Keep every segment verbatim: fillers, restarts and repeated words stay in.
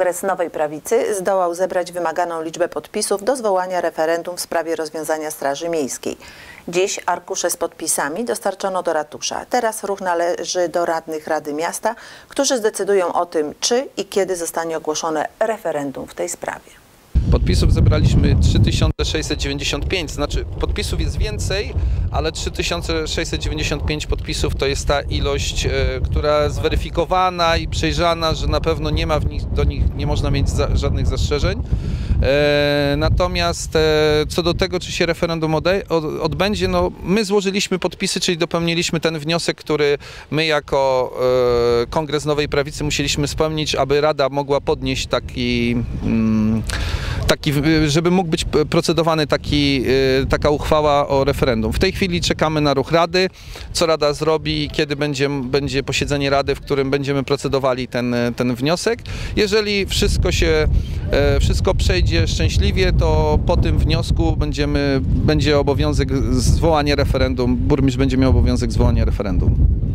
Kongres Nowej Prawicy zdołał zebrać wymaganą liczbę podpisów do zwołania referendum w sprawie rozwiązania Straży Miejskiej. Dziś arkusze z podpisami dostarczono do ratusza. Teraz ruch należy do radnych Rady Miasta, którzy zdecydują o tym, czy i kiedy zostanie ogłoszone referendum w tej sprawie. Podpisów zebraliśmy trzy tysiące sześćset dziewięćdziesiąt pięć, znaczy podpisów jest więcej, ale trzy tysiące sześćset dziewięćdziesiąt pięć podpisów to jest ta ilość, e, która jest zweryfikowana i przejrzana, że na pewno nie ma w nich, do nich nie można mieć za, żadnych zastrzeżeń. E, natomiast e, co do tego, czy się referendum ode, od, odbędzie, no my złożyliśmy podpisy, czyli dopełniliśmy ten wniosek, który my jako e, Kongres Nowej Prawicy musieliśmy spełnić, aby Rada mogła podnieść taki... Mm, Taki, żeby mógł być procedowany taki, taka uchwała o referendum. W tej chwili czekamy na ruch Rady, co Rada zrobi i kiedy będzie, będzie posiedzenie Rady, w którym będziemy procedowali ten, ten wniosek. Jeżeli wszystko się, wszystko przejdzie szczęśliwie, to po tym wniosku będziemy, będzie obowiązek zwołania referendum, burmistrz będzie miał obowiązek zwołania referendum.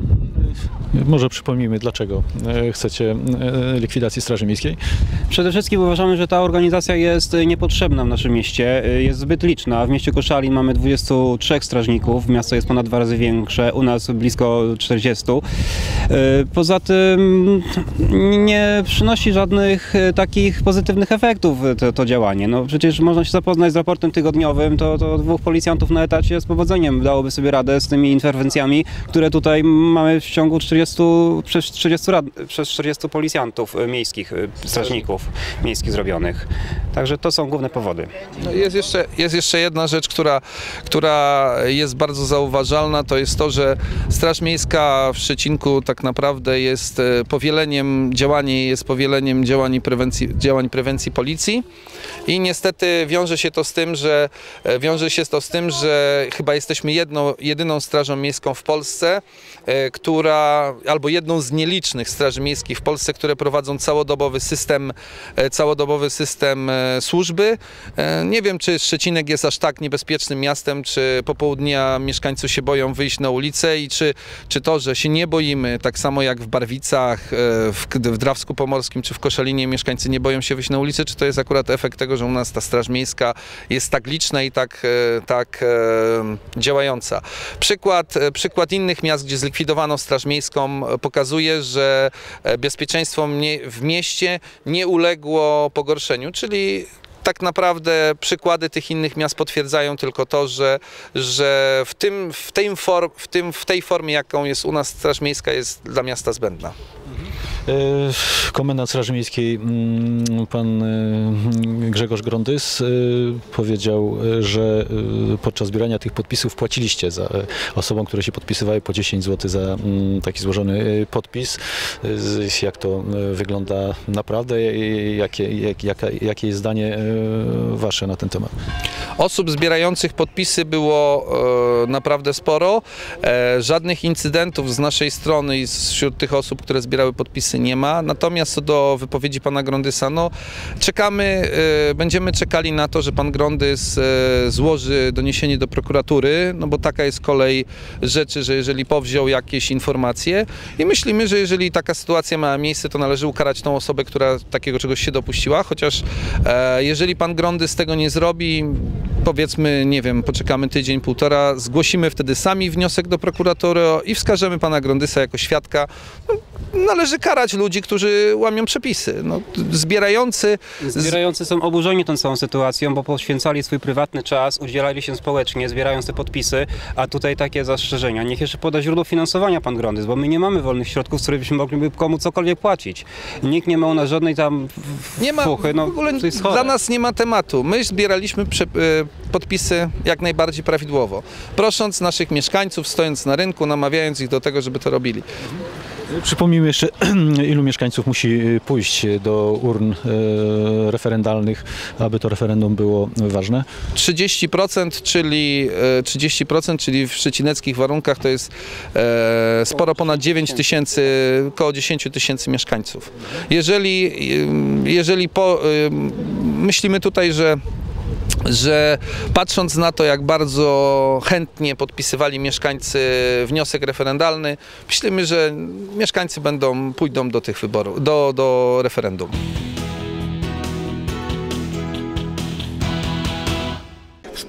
Może przypomnijmy, dlaczego chcecie likwidacji Straży Miejskiej? Przede wszystkim uważamy, że ta organizacja jest niepotrzebna w naszym mieście, jest zbyt liczna. W mieście Koszalin mamy dwudziestu trzech strażników, miasto jest ponad dwa razy większe, u nas blisko czterdziestu. Poza tym nie przynosi żadnych takich pozytywnych efektów to, to działanie. No przecież można się zapoznać z raportem tygodniowym, to, to dwóch policjantów na etacie z powodzeniem dałoby sobie radę z tymi interwencjami, które tutaj mamy w ciągu czterdziestu, przez czterdziestu, rad, przez czterdziestu policjantów miejskich, strażników miejskich zrobionych. Także to są główne powody. No jest, jeszcze, jest jeszcze jedna rzecz, która, która jest bardzo zauważalna, to jest to, że Straż Miejska w Szczecinku tak naprawdę jest powieleniem, działanie jest powieleniem działań prewencji, działań prewencji policji i niestety wiąże się to z tym, że wiąże się to z tym, że chyba jesteśmy jedną, jedyną strażą miejską w Polsce, która, albo jedną z nielicznych straży miejskich w Polsce, które prowadzą całodobowy system, całodobowy system służby. Nie wiem, czy Szczecinek jest aż tak niebezpiecznym miastem, czy po południu mieszkańcy się boją wyjść na ulicę i czy, czy to, że się nie boimy, tak samo jak w Barwicach, w, w Drawsku Pomorskim, czy w Koszalinie mieszkańcy nie boją się wyjść na ulicę, czy to jest akurat efekt tego, że u nas ta Straż Miejska jest tak liczna i tak, tak działająca. Przykład, przykład innych miast, gdzie zlikwidowano Straż Miejską, pokazuje, że bezpieczeństwo w mieście nie uległo pogorszeniu, czyli tak naprawdę przykłady tych innych miast potwierdzają tylko to, że, że w, tym, w, tej form, w, tym, w tej formie, jaką jest u nas Straż Miejska, jest dla miasta zbędna. Komendant Straży Miejskiej, pan Grzegorz Grondys, powiedział, że podczas zbierania tych podpisów płaciliście za osobom, które się podpisywały, po dziesięć złotych za taki złożony podpis. Jak to wygląda naprawdę? Jakie, jak, jaka, jakie jest zdanie wasze na ten temat? Osób zbierających podpisy było e, naprawdę sporo. E, żadnych incydentów z naszej strony i wśród tych osób, które zbierały podpisy, nie ma. Natomiast co do wypowiedzi pana Grondysa, no czekamy, e, będziemy czekali na to, że pan Grondys e, złoży doniesienie do prokuratury, no bo taka jest kolej rzeczy, że jeżeli powziął jakieś informacje i myślimy, że jeżeli taka sytuacja ma miejsce, to należy ukarać tą osobę, która takiego czegoś się dopuściła, chociaż e, jeżeli pan Grondys tego nie zrobi, powiedzmy, nie wiem, poczekamy tydzień, półtora, zgłosimy wtedy sami wniosek do prokuratury i wskażemy pana Grondysa jako świadka. No, należy karać ludzi, którzy łamią przepisy. No, zbierający... Zbierający są oburzeni tą całą sytuacją, bo poświęcali swój prywatny czas, udzielali się społecznie, zbierając te podpisy, a tutaj takie zastrzeżenia. Niech jeszcze poda źródło finansowania pan Grondys, bo my nie mamy wolnych środków, z których byśmy mogli komu cokolwiek płacić. Nikt nie ma u nas żadnej tam nie ma, fuchy. No, w ogóle dla nas nie ma tematu. My zbieraliśmy prze, podpisy jak najbardziej prawidłowo, prosząc naszych mieszkańców, stojąc na rynku, namawiając ich do tego, żeby to robili. Przypomnijmy jeszcze, ilu mieszkańców musi pójść do urn referendalnych, aby to referendum było ważne? trzydzieści procent, czyli trzydzieści procent, czyli w szczecineckich warunkach to jest sporo ponad dziewięć tysięcy, około dziesięć tysięcy mieszkańców. Jeżeli, jeżeli po, myślimy tutaj, że że patrząc na to, jak bardzo chętnie podpisywali mieszkańcy wniosek referendalny, myślimy, że mieszkańcy będą, pójdą do tych wyborów, do, do referendum.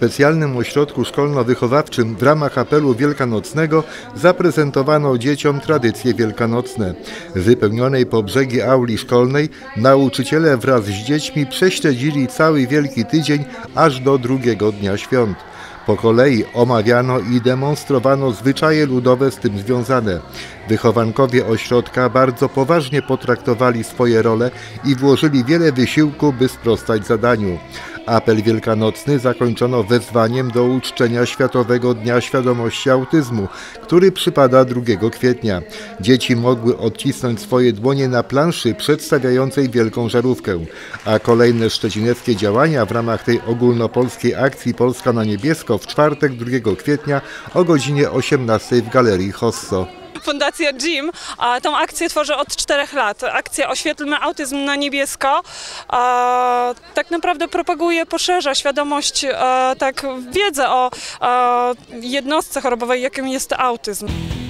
specjalnym ośrodku szkolno-wychowawczym w ramach apelu wielkanocnego zaprezentowano dzieciom tradycje wielkanocne. W wypełnionej po brzegi auli szkolnej nauczyciele wraz z dziećmi prześledzili cały Wielki Tydzień aż do drugiego dnia świąt. Po kolei omawiano i demonstrowano zwyczaje ludowe z tym związane. Wychowankowie ośrodka bardzo poważnie potraktowali swoje role i włożyli wiele wysiłku, by sprostać zadaniu. Apel wielkanocny zakończono wezwaniem do uczczenia Światowego Dnia Świadomości Autyzmu, który przypada drugiego kwietnia. Dzieci mogły odcisnąć swoje dłonie na planszy przedstawiającej wielką żarówkę, a kolejne szczecineckie działania w ramach tej ogólnopolskiej akcji Polska na niebiesko w czwartek drugiego kwietnia o godzinie osiemnastej w Galerii Hosso. Fundacja Jim a, tą akcję tworzy od czterech lat. Akcja Oświetlmy autyzm na niebiesko a, tak naprawdę propaguje, poszerza świadomość, a, tak wiedzę o a, jednostce chorobowej, jakim jest autyzm.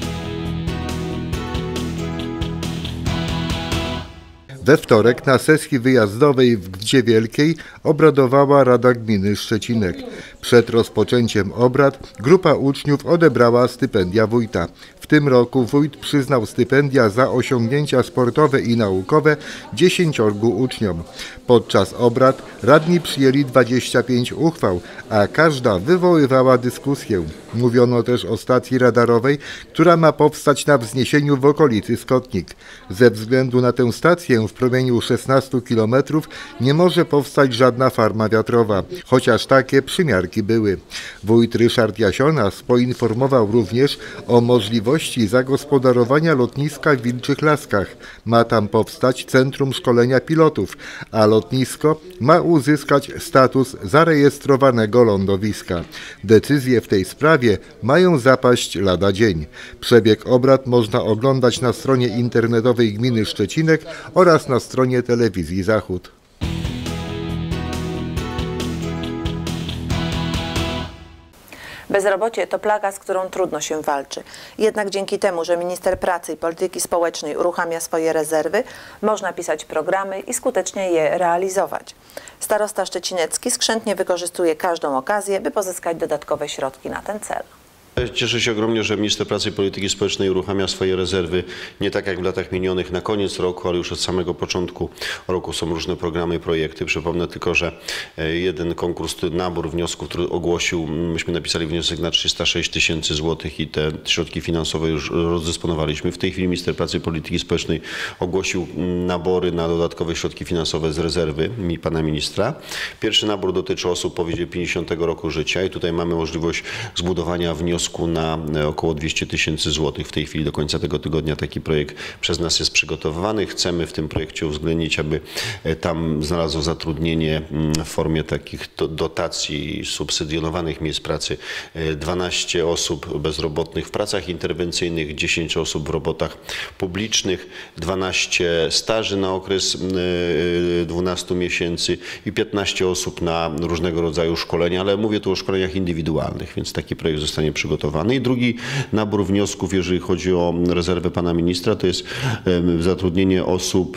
We wtorek na sesji wyjazdowej w Gdzie Wielkiej obradowała Rada Gminy Szczecinek. Przed rozpoczęciem obrad grupa uczniów odebrała stypendia wójta. W tym roku wójt przyznał stypendia za osiągnięcia sportowe i naukowe dziesięciorgu uczniom. Podczas obrad radni przyjęli dwadzieścia pięć uchwał, a każda wywoływała dyskusję. Mówiono też o stacji radarowej, która ma powstać na wzniesieniu w okolicy Skotnik. Ze względu na tę stację w promieniu szesnastu kilometrów nie może powstać żadna farma wiatrowa, chociaż takie przymiarki były. Wójt Ryszard Jasionas poinformował również o możliwości zagospodarowania lotniska w Wilczych Laskach. Ma tam powstać centrum szkolenia pilotów, a lotnisko ma uzyskać status zarejestrowanego lądowiska. Decyzje w tej sprawie mają zapaść lada dzień. Przebieg obrad można oglądać na stronie internetowej Gminy Szczecinek oraz na stronie Telewizji Zachód. Bezrobocie to plaga, z którą trudno się walczy. Jednak dzięki temu, że minister pracy i polityki społecznej uruchamia swoje rezerwy, można pisać programy i skutecznie je realizować. Starosta szczecinecki skrzętnie wykorzystuje każdą okazję, by pozyskać dodatkowe środki na ten cel. Cieszę się ogromnie, że minister pracy i polityki społecznej uruchamia swoje rezerwy nie tak jak w latach minionych na koniec roku, ale już od samego początku roku są różne programy, projekty. Przypomnę tylko, że jeden konkurs, nabór wniosków, który ogłosił, myśmy napisali wniosek na trzysta sześć tysięcy złotych i te środki finansowe już rozdysponowaliśmy. W tej chwili minister pracy i polityki społecznej ogłosił nabory na dodatkowe środki finansowe z rezerwy mi pana ministra. Pierwszy nabór dotyczy osób powyżej pięćdziesiątego roku życia i tutaj mamy możliwość zbudowania wniosku na około dwieście tysięcy złotych. W tej chwili do końca tego tygodnia taki projekt przez nas jest przygotowywany. Chcemy w tym projekcie uwzględnić, aby tam znalazło zatrudnienie w formie takich dotacji subsydiowanych miejsc pracy dwanaście osób bezrobotnych w pracach interwencyjnych, dziesięć osób w robotach publicznych, dwanaście staży na okres dwunastu miesięcy i piętnaście osób na różnego rodzaju szkolenia, ale mówię tu o szkoleniach indywidualnych, więc taki projekt zostanie przygotowany. I drugi nabór wniosków, jeżeli chodzi o rezerwę pana ministra, to jest zatrudnienie osób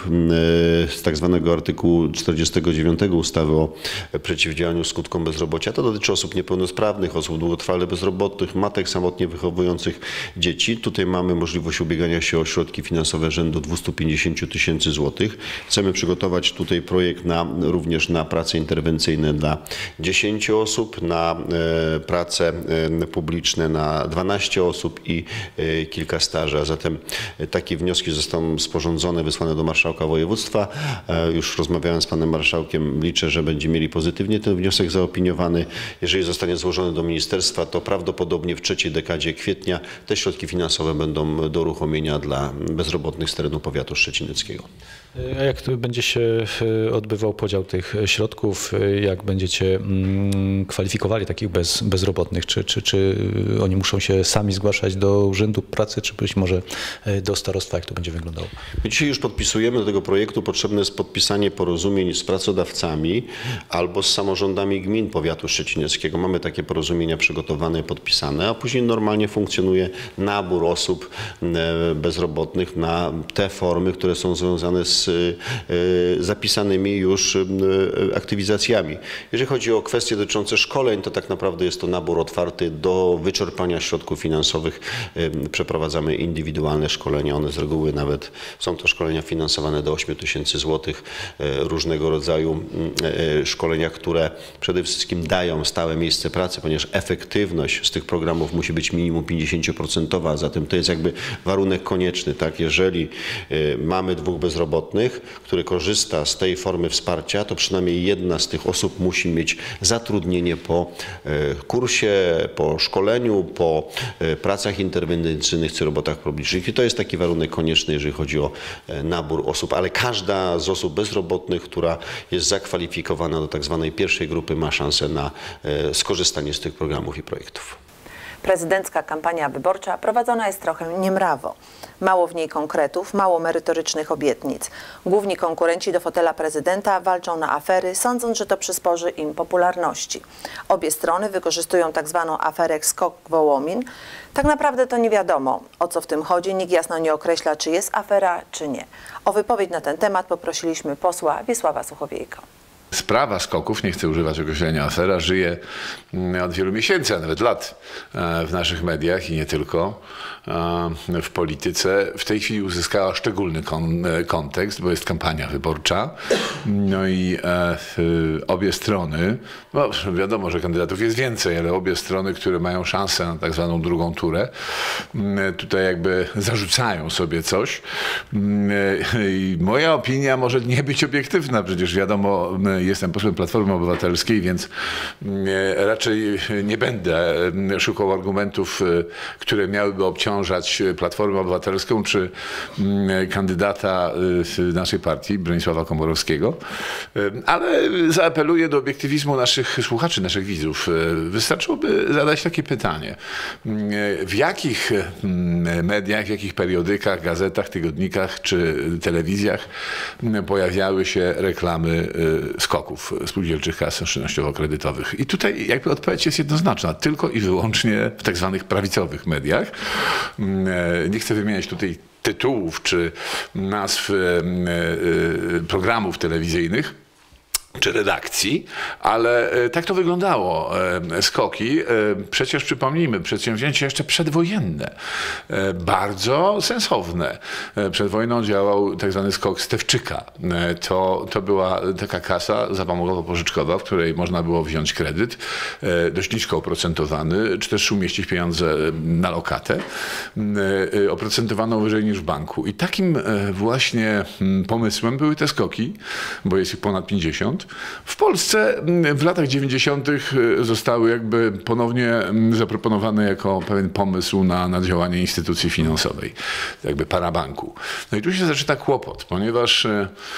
z tak zwanego artykułu czterdziestego dziewiątego ustawy o przeciwdziałaniu skutkom bezrobocia. To dotyczy osób niepełnosprawnych, osób długotrwale bezrobotnych, matek samotnie wychowujących dzieci. Tutaj mamy możliwość ubiegania się o środki finansowe rzędu dwieście pięćdziesiąt tysięcy złotych. Chcemy przygotować tutaj projekt na, również na prace interwencyjne dla dziesięciu osób, na prace publiczne na dwanaście osób i kilka staży. A zatem takie wnioski zostaną sporządzone, wysłane do marszałka województwa. Już rozmawiałem z panem marszałkiem, liczę, że będzie mieli pozytywnie ten wniosek zaopiniowany. Jeżeli zostanie złożony do ministerstwa, to prawdopodobnie w trzeciej dekadzie kwietnia te środki finansowe będą do uruchomienia dla bezrobotnych z terenu powiatu szczecineckiego. A jak będzie się odbywał podział tych środków? Jak będziecie kwalifikowali takich bez, bezrobotnych? Czy, czy, czy oni muszą się sami zgłaszać do Urzędu Pracy, czy być może do starostwa, jak to będzie wyglądało? My dzisiaj już podpisujemy do tego projektu, potrzebne jest podpisanie porozumień z pracodawcami albo z samorządami gmin powiatu szczecineckiego. Mamy takie porozumienia przygotowane, podpisane, a później normalnie funkcjonuje nabór osób bezrobotnych na te formy, które są związane z zapisanymi już aktywizacjami. Jeżeli chodzi o kwestie dotyczące szkoleń, to tak naprawdę jest to nabór otwarty do wyczerpania środków finansowych. Przeprowadzamy indywidualne szkolenia, one z reguły nawet są to szkolenia finansowane do ośmiu tysięcy złotych, różnego rodzaju szkolenia, które przede wszystkim dają stałe miejsce pracy, ponieważ efektywność z tych programów musi być minimum pięćdziesięcioprocentowa, a zatem to jest jakby warunek konieczny, tak? Jeżeli mamy dwóch bezrobotnych, który korzysta z tej formy wsparcia, to przynajmniej jedna z tych osób musi mieć zatrudnienie po kursie, po szkoleniu, po pracach interwencyjnych czy robotach publicznych. I to jest taki warunek konieczny, jeżeli chodzi o nabór osób, ale każda z osób bezrobotnych, która jest zakwalifikowana do tak zwanej pierwszej grupy, ma szansę na skorzystanie z tych programów i projektów. Prezydencka kampania wyborcza prowadzona jest trochę niemrawo. Mało w niej konkretów, mało merytorycznych obietnic. Główni konkurenci do fotela prezydenta walczą na afery, sądząc, że to przysporzy im popularności. Obie strony wykorzystują tak zwaną aferę Skok Wołomin. Tak naprawdę to nie wiadomo, o co w tym chodzi. Nikt jasno nie określa, czy jest afera, czy nie. O wypowiedź na ten temat poprosiliśmy posła Wiesława Suchowiejka. Sprawa skoków, nie chcę używać określenia afera, żyje od wielu miesięcy, a nawet lat w naszych mediach i nie tylko, w polityce. W tej chwili uzyskała szczególny kon kontekst, bo jest kampania wyborcza. No i e, obie strony, no wiadomo, że kandydatów jest więcej, ale obie strony, które mają szansę na tak zwaną drugą turę, tutaj jakby zarzucają sobie coś. I moja opinia może nie być obiektywna, przecież wiadomo, jestem posłem Platformy Obywatelskiej, więc raczej nie będę szukał argumentów, które miałyby obciążać Platformę Obywatelską czy kandydata naszej partii, Bronisława Komorowskiego, ale zaapeluję do obiektywizmu naszych słuchaczy, naszych widzów. Wystarczyłoby zadać takie pytanie. W jakich mediach, w jakich periodykach, gazetach, tygodnikach czy telewizjach pojawiały się reklamy skoków spółdzielczych kas oszczędnościowo-kredytowych? I tutaj jakby odpowiedź jest jednoznaczna. Tylko i wyłącznie w tak zwanych prawicowych mediach. Nie chcę wymieniać tutaj tytułów czy nazw programów telewizyjnych czy redakcji, ale tak to wyglądało. Skoki, przecież przypomnijmy, przedsięwzięcie jeszcze przedwojenne, bardzo sensowne. Przed wojną działał tak zwany skok Stefczyka. To, to była taka kasa zapomogowo-pożyczkowa, w której można było wziąć kredyt, dość nisko oprocentowany, czy też umieścić pieniądze na lokatę, oprocentowaną wyżej niż w banku. I takim właśnie pomysłem były te skoki, bo jest ich ponad pięćdziesiąt. W Polsce w latach dziewięćdziesiątych zostały jakby ponownie zaproponowane jako pewien pomysł na, na działanie instytucji finansowej, jakby parabanku. No i tu się zaczyna kłopot, ponieważ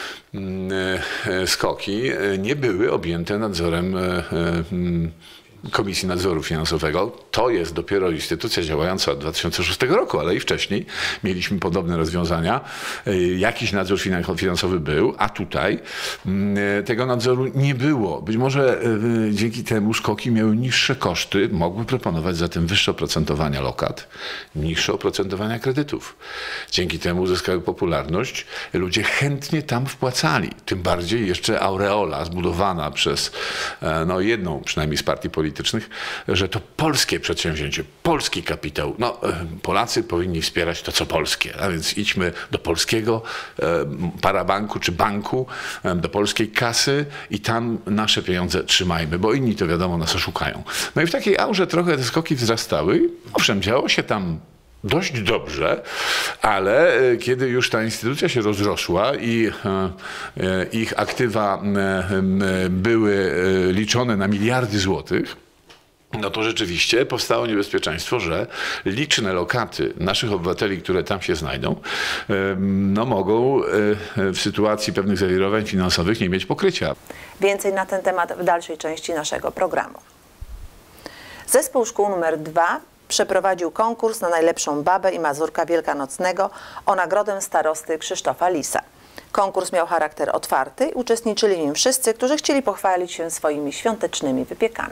skoki nie były objęte nadzorem Komisji Nadzoru Finansowego. To jest dopiero instytucja działająca od dwa tysiące szóstego roku, ale i wcześniej mieliśmy podobne rozwiązania. Jakiś nadzór finansowy był, a tutaj tego nadzoru nie było. Być może dzięki temu skoki miały niższe koszty, mogły proponować zatem wyższe oprocentowania lokat, niższe oprocentowania kredytów. Dzięki temu uzyskały popularność. Ludzie chętnie tam wpłacali. Tym bardziej jeszcze aureola zbudowana przez no, jedną przynajmniej z partii politycznych, że to polskie przedsięwzięcie, polski kapitał. No, Polacy powinni wspierać to, co polskie. A więc idźmy do polskiego parabanku czy banku, do polskiej kasy i tam nasze pieniądze trzymajmy, bo inni to wiadomo nas oszukają. No i w takiej aurze trochę te skoki wzrastały. Owszem, działo się tam dość dobrze, ale kiedy już ta instytucja się rozrosła i ich aktywa były liczone na miliardy złotych, no to rzeczywiście powstało niebezpieczeństwo, że liczne lokaty naszych obywateli, które tam się znajdą, no mogą w sytuacji pewnych zawirowań finansowych nie mieć pokrycia. Więcej na ten temat w dalszej części naszego programu. Zespół szkół numer dwa przeprowadził konkurs na najlepszą babę i mazurka wielkanocnego o nagrodę starosty Krzysztofa Lisa. Konkurs miał charakter otwarty i uczestniczyli w nim wszyscy, którzy chcieli pochwalić się swoimi świątecznymi wypiekami.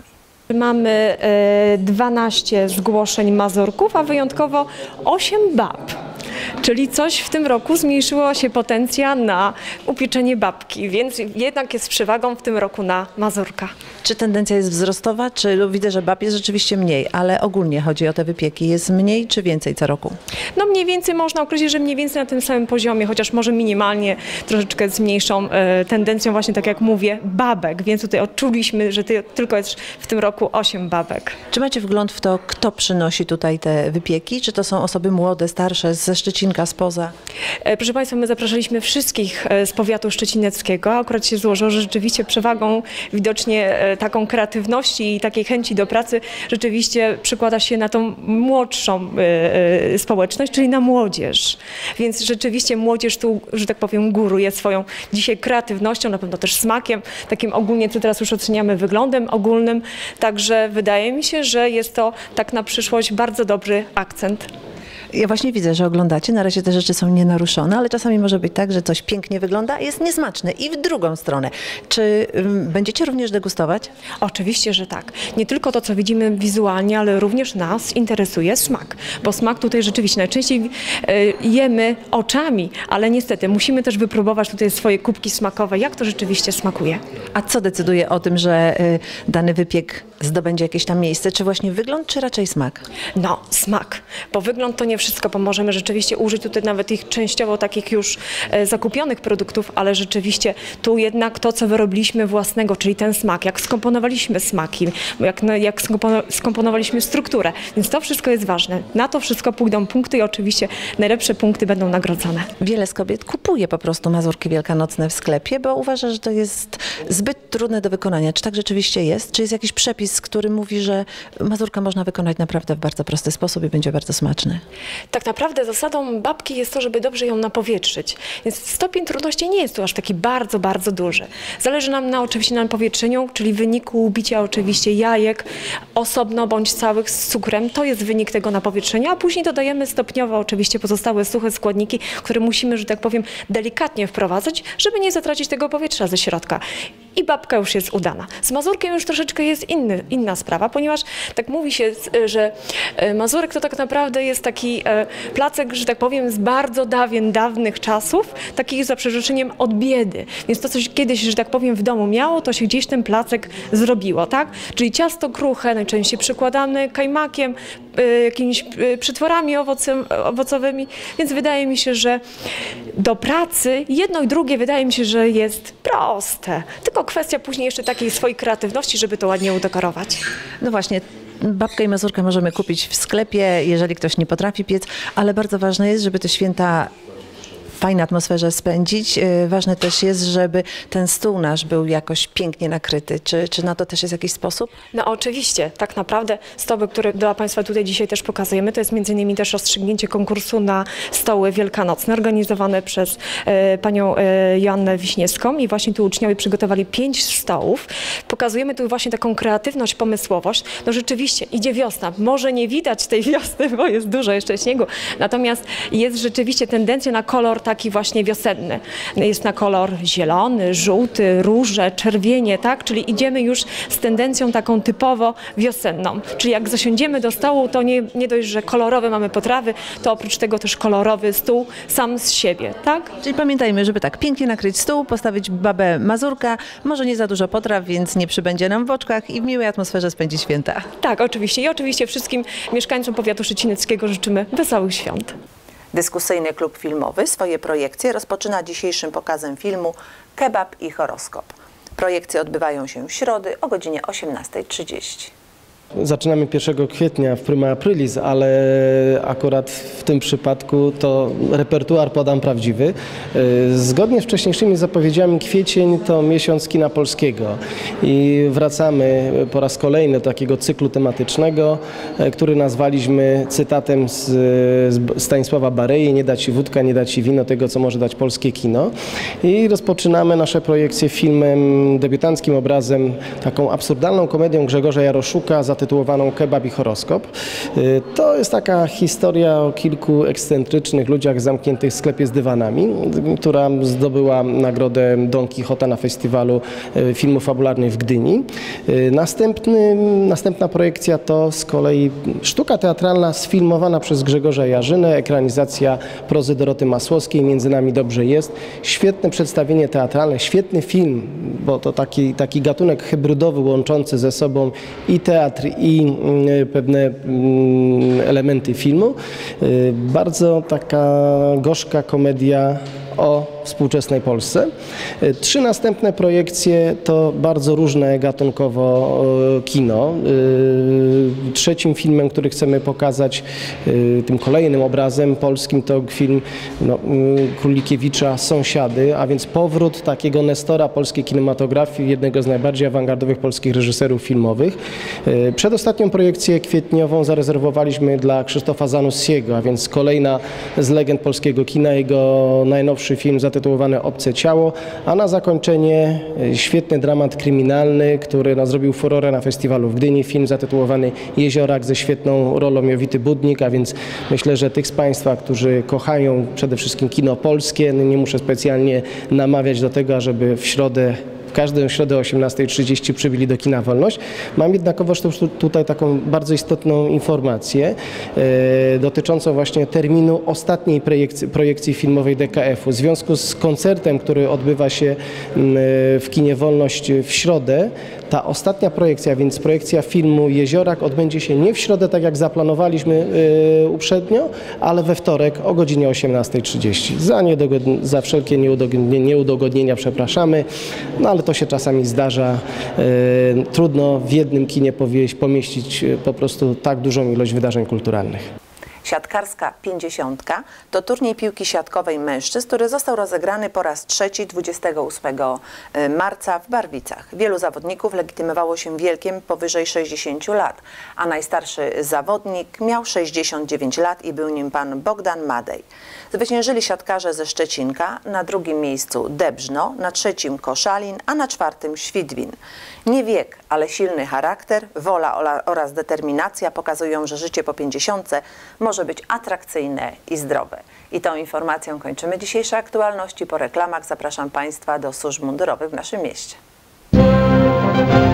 Mamy dwanaście zgłoszeń mazurków, a wyjątkowo osiem bab. Czyli coś w tym roku zmniejszyło się potencja na upieczenie babki, więc jednak jest przewagą w tym roku na mazurka. Czy tendencja jest wzrostowa, czy widzę, że bab jest rzeczywiście mniej, ale ogólnie chodzi o te wypieki. Jest mniej czy więcej co roku? No mniej więcej można określić, że mniej więcej na tym samym poziomie, chociaż może minimalnie troszeczkę z mniejszą e, tendencją właśnie, tak jak mówię, babek, więc tutaj odczuliśmy, że ty, tylko jest w tym roku osiem babek. Czy macie wgląd w to, kto przynosi tutaj te wypieki? Czy to są osoby młode, starsze, ze Szczecinka, spoza? E, proszę Państwa, my zapraszaliśmy wszystkich e, z powiatu szczecineckiego. Akurat się złożyło, że rzeczywiście przewagą widocznie e, taką kreatywności i takiej chęci do pracy rzeczywiście przykłada się na tą młodszą y, y, społeczność, czyli na młodzież. Więc rzeczywiście młodzież tu, że tak powiem, góruje swoją dzisiaj kreatywnością, na pewno też smakiem, takim ogólnie, co teraz już oceniamy, wyglądem ogólnym. Także wydaje mi się, że jest to tak na przyszłość bardzo dobry akcent. Ja właśnie widzę, że oglądacie, na razie te rzeczy są nienaruszone, ale czasami może być tak, że coś pięknie wygląda, a jest niesmaczne i w drugą stronę. Czy um, będziecie również degustować? Oczywiście, że tak. Nie tylko to, co widzimy wizualnie, ale również nas interesuje smak, bo smak tutaj rzeczywiście najczęściej y, jemy oczami, ale niestety musimy też wypróbować tutaj swoje kubki smakowe, jak to rzeczywiście smakuje. A co decyduje o tym, że y, dany wypiek zdobędzie jakieś tam miejsce? Czy właśnie wygląd, czy raczej smak? No, smak, bo wygląd to nie wszystko, bo możemy rzeczywiście użyć tutaj nawet ich częściowo takich już e, zakupionych produktów, ale rzeczywiście tu jednak to, co wyrobiliśmy własnego, czyli ten smak, jak skomponowaliśmy smaki, jak, jak skomponowaliśmy strukturę, więc to wszystko jest ważne. Na to wszystko pójdą punkty i oczywiście najlepsze punkty będą nagrodzone. Wiele z kobiet kupuje po prostu mazurki wielkanocne w sklepie, bo uważa, że to jest zbyt trudne do wykonania. Czy tak rzeczywiście jest? Czy jest jakiś przepis, który mówi, że mazurka można wykonać naprawdę w bardzo prosty sposób i będzie bardzo smaczny? Tak naprawdę zasadą babki jest to, żeby dobrze ją napowietrzyć. Więc stopień trudności nie jest tu aż taki bardzo, bardzo duży. Zależy nam na, oczywiście na napowietrzeniu, czyli wyniku ubicia oczywiście jajek osobno bądź całych z cukrem. To jest wynik tego napowietrzenia, a później dodajemy stopniowo oczywiście pozostałe suche składniki, które musimy, że tak powiem, delikatnie wprowadzać, żeby nie zatracić tego powietrza ze środka. I babka już jest udana. Z mazurkiem już troszeczkę jest inny, inna sprawa, ponieważ tak mówi się, że mazurek to tak naprawdę jest taki placek, że tak powiem, z bardzo dawien, dawnych czasów, takich za przeżyczeniem od biedy. Więc to, co się kiedyś, że tak powiem, w domu miało, to się gdzieś ten placek zrobiło, tak? Czyli ciasto kruche, najczęściej przykładane kajmakiem, jakimiś przetworami owocem, owocowymi, więc wydaje mi się, że do pracy jedno i drugie wydaje mi się, że jest proste. Tylko kwestia później jeszcze takiej swojej kreatywności, żeby to ładnie udekorować. No właśnie. Babkę i mazurkę możemy kupić w sklepie, jeżeli ktoś nie potrafi piec, ale bardzo ważne jest, żeby te święta w fajnej atmosferze spędzić. Ważne też jest, żeby ten stół nasz był jakoś pięknie nakryty. Czy, czy na to też jest jakiś sposób? No oczywiście. Tak naprawdę stoły, które dla Państwa tutaj dzisiaj też pokazujemy, to jest między innymi też rozstrzygnięcie konkursu na stoły wielkanocne organizowane przez e, panią e, Joannę Wiśniewską i właśnie tu uczniowie przygotowali pięć stołów. Pokazujemy tu właśnie taką kreatywność, pomysłowość. No rzeczywiście idzie wiosna. Może nie widać tej wiosny, bo jest dużo jeszcze śniegu, natomiast jest rzeczywiście tendencja na kolor taki właśnie wiosenny. Jest na kolor zielony, żółty, róże, czerwienie, tak? Czyli idziemy już z tendencją taką typowo wiosenną. Czyli jak zasiądziemy do stołu, to nie, nie dość, że kolorowe mamy potrawy, to oprócz tego też kolorowy stół sam z siebie, tak? Czyli pamiętajmy, żeby tak pięknie nakryć stół, postawić babę mazurka, może nie za dużo potraw, więc nie przybędzie nam w oczkach i w miłej atmosferze spędzić święta. Tak, oczywiście. I oczywiście wszystkim mieszkańcom powiatu szczecineckiego życzymy wesołych świąt. Dyskusyjny klub filmowy swoje projekcje rozpoczyna dzisiejszym pokazem filmu Kebab i horoskop. Projekcje odbywają się w środę o godzinie osiemnastej trzydzieści. Zaczynamy pierwszego kwietnia w Prima Aprilis, ale akurat w tym przypadku to repertuar podam prawdziwy. Zgodnie z wcześniejszymi zapowiedziami kwiecień to miesiąc kina polskiego i wracamy po raz kolejny do takiego cyklu tematycznego, który nazwaliśmy cytatem z, z Stanisława Barei: nie da ci wódka, nie da ci wino tego, co może dać polskie kino. I rozpoczynamy nasze projekcje filmem, debiutanckim obrazem, taką absurdalną komedią Grzegorza Jaroszuka, zatytułowaną Kebab i horoskop. To jest taka historia o kilku ekscentrycznych ludziach zamkniętych w sklepie z dywanami, która zdobyła nagrodę Don Quixota na festiwalu filmów fabularnych w Gdyni. Następny, następna projekcja to z kolei sztuka teatralna sfilmowana przez Grzegorza Jarzynę, ekranizacja prozy Doroty Masłowskiej, Między nami dobrze jest. Świetne przedstawienie teatralne, świetny film, bo to taki, taki gatunek hybrydowy łączący ze sobą i teatr, i pewne elementy filmu. Bardzo taka gorzka komedia o współczesnej Polsce. Trzy następne projekcje to bardzo różne gatunkowo kino. Trzecim filmem, który chcemy pokazać, tym kolejnym obrazem polskim, to film no, Królikiewicza Sąsiady, a więc powrót takiego nestora polskiej kinematografii, jednego z najbardziej awangardowych polskich reżyserów filmowych. Przedostatnią projekcję kwietniową zarezerwowaliśmy dla Krzysztofa Zanussiego, a więc kolejna z legend polskiego kina, jego najnowszy film zatytułowany Obce ciało, a na zakończenie świetny dramat kryminalny, który no, zrobił furorę na festiwalu w Gdyni, film zatytułowany Jeziorak ze świetną rolą Jowity Budnik, a więc myślę, że tych z Państwa, którzy kochają przede wszystkim kino polskie, no, nie muszę specjalnie namawiać do tego, ażeby w środę w każdą środę o osiemnastej trzydzieści przybili do kina Wolność. Mam jednakowoż tutaj taką bardzo istotną informację e, dotyczącą właśnie terminu ostatniej projekcji, projekcji filmowej D K F-u. W związku z koncertem, który odbywa się w kinie Wolność w środę, ta ostatnia projekcja, więc projekcja filmu Jeziorak odbędzie się nie w środę, tak jak zaplanowaliśmy e, uprzednio, ale we wtorek o godzinie osiemnastej trzydzieści. Za, za wszelkie nieudogodnienia, nieudogodnienia przepraszamy, no ale to się czasami zdarza. E, trudno w jednym kinie powieść, pomieścić po prostu tak dużą ilość wydarzeń kulturalnych. Siatkarska pięćdziesiątka to turniej piłki siatkowej mężczyzn, który został rozegrany po raz trzeci dwudziestego ósmego marca w Barwicach. Wielu zawodników legitymowało się wiekiem powyżej sześćdziesięciu lat, a najstarszy zawodnik miał sześćdziesiąt dziewięć lat i był nim pan Bogdan Madej. Zwyciężyli siatkarze ze Szczecinka, na drugim miejscu Debrzno, na trzecim Koszalin, a na czwartym Świdwin. Nie wiek, ale silny charakter, wola oraz determinacja pokazują, że życie po pięćdziesiątce może być atrakcyjne i zdrowe. I tą informacją kończymy dzisiejsze aktualności. Po reklamach zapraszam Państwa do służb mundurowych w naszym mieście.